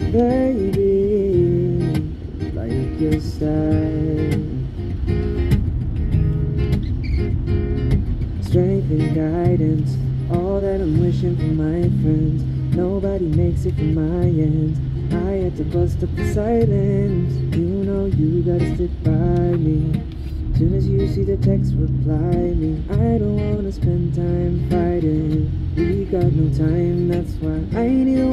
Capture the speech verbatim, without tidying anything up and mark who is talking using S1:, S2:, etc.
S1: baby, like your style. Strength and guidance, all that I'm wishing for my friends. Nobody makes it from my end. I had to bust up the silence. You know you gotta stick by me. Soon as you see the text, reply me. I don't wanna spend time fighting. We got no time, that's why I need a